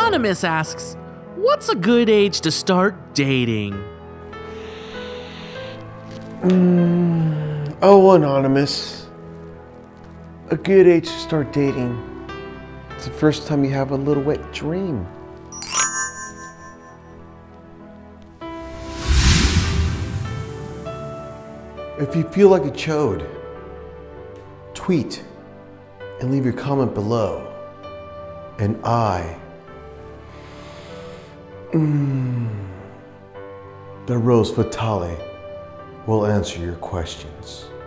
Anonymous asks, what's a good age to start dating? Oh, Anonymous. A good age to start dating. It's the first time you have a little wet dream. If you feel like a chode, tweet and leave your comment below. And the Rose Fatale, will answer your questions.